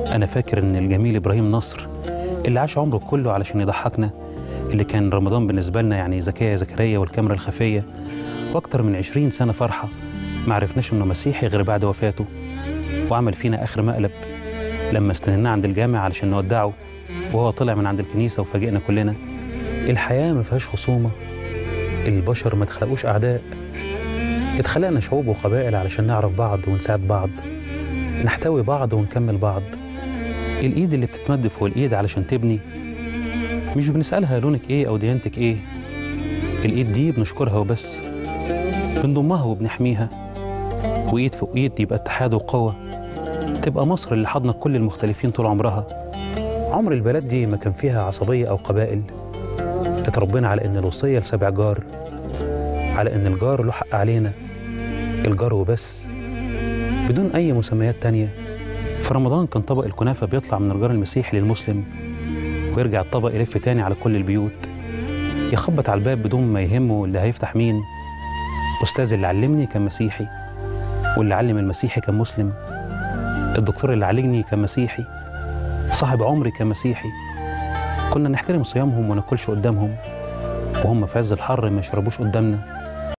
أنا فاكر إن الجميل إبراهيم نصر اللي عاش عمره كله علشان يضحكنا، اللي كان رمضان بالنسبة لنا يعني زكية زكريا والكاميرا الخفية، وأكتر من 20 سنة فرحة ما عرفناش إنه مسيحي غير بعد وفاته، وعمل فينا آخر مقلب لما استنيناه عند الجامع علشان نودعه وهو طلع من عند الكنيسة وفاجئنا كلنا. الحياة ما فيهاش خصومة، البشر ما تخلقوش أعداء، اتخلقنا شعوب وقبائل علشان نعرف بعض ونساعد بعض، نحتوي بعض ونكمل بعض. الإيد اللي بتتمد فوق الإيد علشان تبني، مش بنسألها لونك إيه أو ديانتك إيه، الإيد دي بنشكرها وبس، بنضمها وبنحميها، وإيد فوق إيد يبقى اتحاد وقوة، تبقى مصر اللي حضنت كل المختلفين طول عمرها. عمر البلد دي ما كان فيها عصبية أو قبائل، اتربينا على إن الوصية لسبع جار، على إن الجار له حق علينا، الجار وبس، بدون أي مسميات تانية. في رمضان كان طبق الكنافة بيطلع من الجار المسيحي للمسلم، ويرجع الطبق يلف تاني على كل البيوت، يخبط على الباب بدون ما يهمه اللي هيفتح مين. أستاذ اللي علمني كان مسيحي، واللي علم المسيحي كان مسلم، الدكتور اللي عالجني كان مسيحي، صاحب عمري كان مسيحي. كنا نحترم صيامهم وناكلش قدامهم، وهم في عز الحر ما يشربوش قدامنا.